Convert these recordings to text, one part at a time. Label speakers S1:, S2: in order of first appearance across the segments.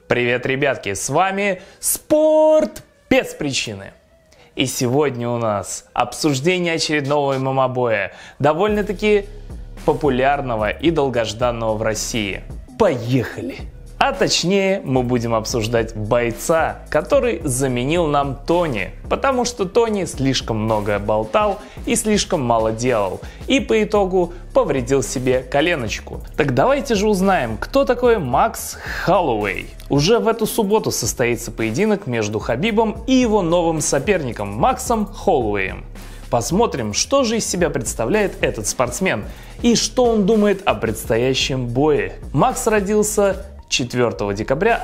S1: Привет, ребятки, с вами Спорт без причины. И сегодня у нас обсуждение очередного ММА-боя, довольно-таки популярного и долгожданного в России. Поехали! А точнее, мы будем обсуждать бойца, который заменил нам Тони, потому что Тони слишком много болтал и слишком мало делал, и по итогу повредил себе коленочку. Так давайте же узнаем, кто такой Макс Холлоуэй. Уже в эту субботу состоится поединок между Хабибом и его новым соперником Максом Холлоуэем. Посмотрим, что же из себя представляет этот спортсмен и что он думает о предстоящем бое. Макс родился 4 декабря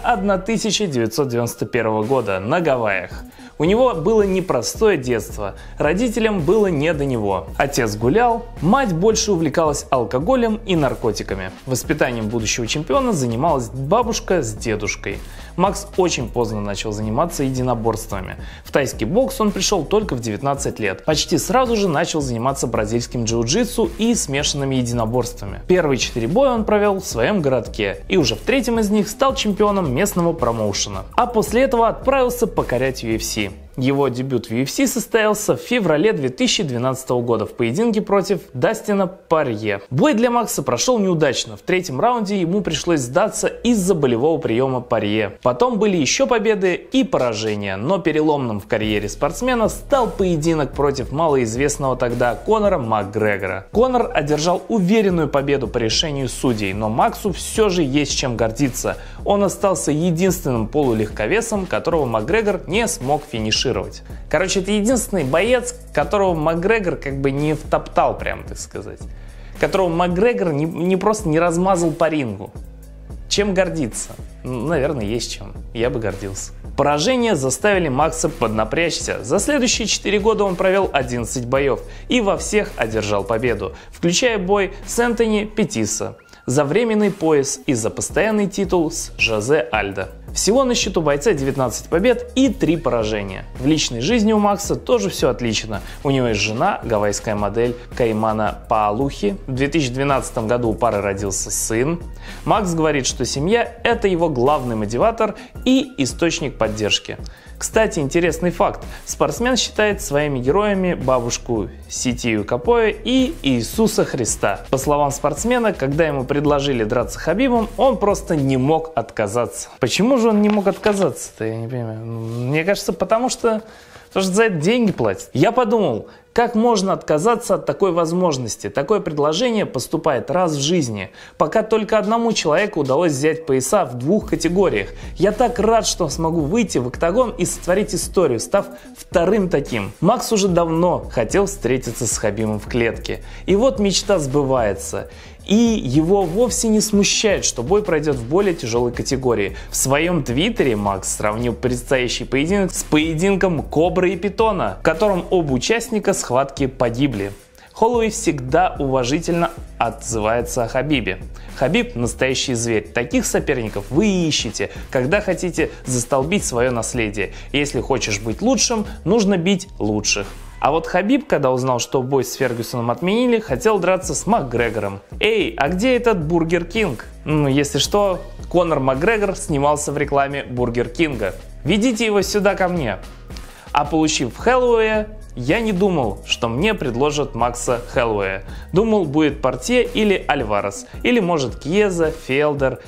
S1: 1991 года на Гавайях. У него было непростое детство, родителям было не до него. Отец гулял, мать больше увлекалась алкоголем и наркотиками. Воспитанием будущего чемпиона занималась бабушка с дедушкой. Макс очень поздно начал заниматься единоборствами. В тайский бокс он пришел только в 19 лет. Почти сразу же начал заниматься бразильским джиу-джитсу и смешанными единоборствами. Первые 4 боя он провел в своем городке и уже в третьем из них стал чемпионом местного промоушена. А после этого отправился покорять UFC. Его дебют в UFC состоялся в феврале 2012 года в поединке против Дастина Порье. Бой для Макса прошел неудачно. В третьем раунде ему пришлось сдаться из-за болевого приема Порье. Потом были еще победы и поражения, но переломным в карьере спортсмена стал поединок против малоизвестного тогда Конора Макгрегора. Конор одержал уверенную победу по решению судей, но Максу все же есть чем гордиться. Он остался единственным полулегковесом, которого Макгрегор не смог финишировать. Короче, это единственный боец, которого Макгрегор как бы не втоптал, прям так сказать. Которого Макгрегор не просто не размазал по рингу. Чем гордиться? Наверное, есть чем. Я бы гордился. Поражения заставили Макса поднапрячься. За следующие 4 года он провел 11 боев и во всех одержал победу, включая бой с Энтони Петтисо за временный пояс и за постоянный титул с Жозе Альдо. Всего на счету бойца 19 побед и 3 поражения. В личной жизни у Макса тоже все отлично. У него есть жена, гавайская модель Каймана Паалухи. В 2012 году у пары родился сын. Макс говорит, что семья – это его главный мотиватор и источник поддержки. Кстати, интересный факт. Спортсмен считает своими героями бабушку Ситию Капоэ и Иисуса Христа. По словам спортсмена, когда ему предложили драться Хабибом, он просто не мог отказаться. Почему же он не мог отказаться-то, я не понимаю. Мне кажется, потому что за это деньги платят. Я подумал, как можно отказаться от такой возможности? Такое предложение поступает раз в жизни. Пока только одному человеку удалось взять пояса в 2 категориях. Я так рад, что смогу выйти в октагон и сотворить историю, став вторым таким. Макс уже давно хотел встретиться с Хабибом в клетке. И вот мечта сбывается. И его вовсе не смущает, что бой пройдет в более тяжелой категории. В своем твиттере Макс сравнил предстоящий поединок с поединком Кобры и Питона, в котором оба участника схватки погибли. Холлоуэй всегда уважительно отзывается о Хабибе. Хабиб – настоящий зверь. Таких соперников вы ищете, когда хотите застолбить свое наследие. Если хочешь быть лучшим, нужно бить лучших. А вот Хабиб, когда узнал, что бой с Фергюсоном отменили, хотел драться с Макгрегором. Эй, а где этот Бургер Кинг? Если что, Конор Макгрегор снимался в рекламе Бургер Кинга. Ведите его сюда ко мне. А получив Холлоуэя, я не думал, что мне предложат Макса Холлоуэя. Думал, будет Портье или Альварес, или может Кьеза, Фелдер,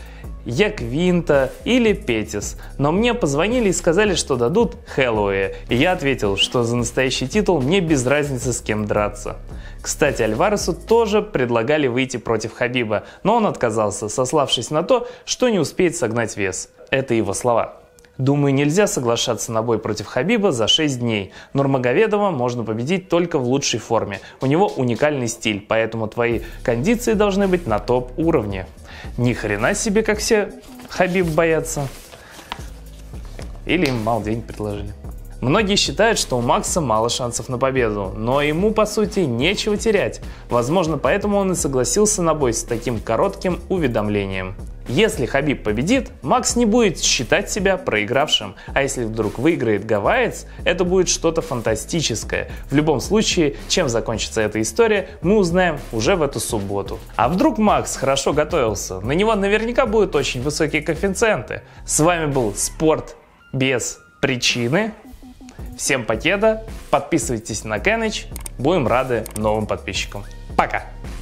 S1: Яквинта или Петтис. Но мне позвонили и сказали, что дадут Холлоуэя. И я ответил, что за настоящий титул мне без разницы с кем драться. Кстати, Альваресу тоже предлагали выйти против Хабиба, но он отказался, сославшись на то, что не успеет согнать вес. Это его слова. Думаю, нельзя соглашаться на бой против Хабиба за 6 дней. Нурмагомедова можно победить только в лучшей форме. У него уникальный стиль, поэтому твои кондиции должны быть на топ-уровне. Ни хрена себе, как все Хабиб боятся. Или им мало денег предложили. Многие считают, что у Макса мало шансов на победу, но ему, по сути, нечего терять. Возможно, поэтому он и согласился на бой с таким коротким уведомлением. Если Хабиб победит, Макс не будет считать себя проигравшим, а если вдруг выиграет гавайец, это будет что-то фантастическое. В любом случае, чем закончится эта история, мы узнаем уже в эту субботу. А вдруг Макс хорошо готовился? На него наверняка будут очень высокие коэффициенты. С вами был Спорт без причины. Всем покеда, подписывайтесь на Кенич, будем рады новым подписчикам. Пока!